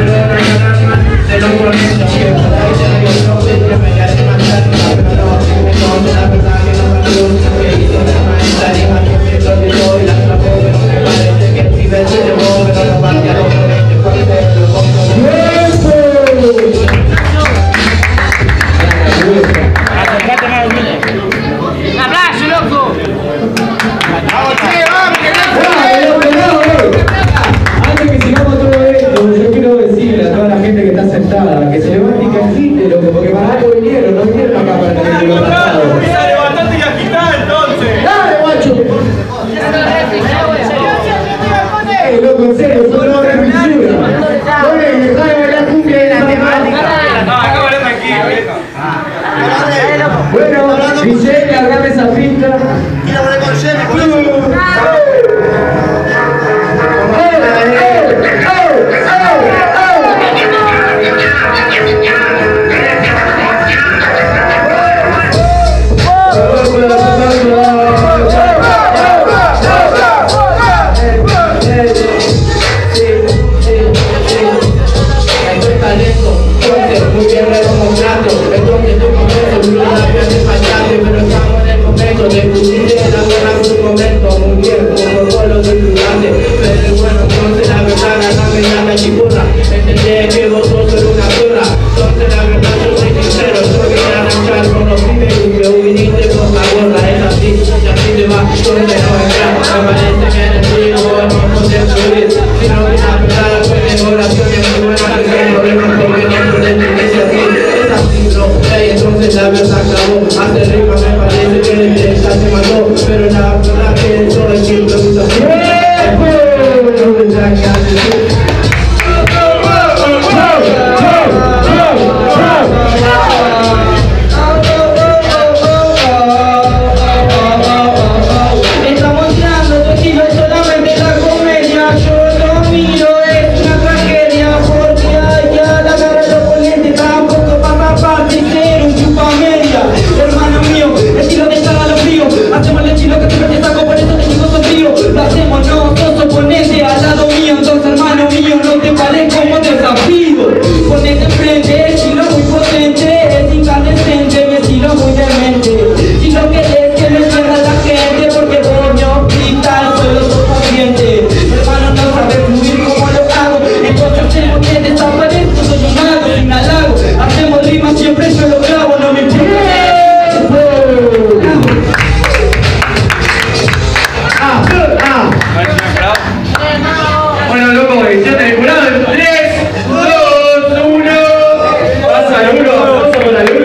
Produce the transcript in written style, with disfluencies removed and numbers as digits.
Que se levante y que agite, loco, porque para algo vinieron, no vinieron acá para que se lo pasado. Levantate y agitá entonces. ¡Dale, guacho! Loco, en serio, son los de pintura. Oye, dejá de bailar cumbia de la temática. No, acá bailá tranquilo. Bueno, Michelle, cargame esa pinta. Quiero poner con Jenny, por eso. Entendé que vos sos solo una burra. Entonces la verdad yo soy sincero. Yo quería arrancar con los pibes y que viniste con la gorra. Es así, y así te va, donde no entrar. Me parece que en el río vos no podés subir. Si no vienes a pensar después de oraciones muy buenas que son problemas porque no podés vivir así. Es así, bro. Entonces la verdad acabó. Hace rima me parece que ya se mató. Pero la verdad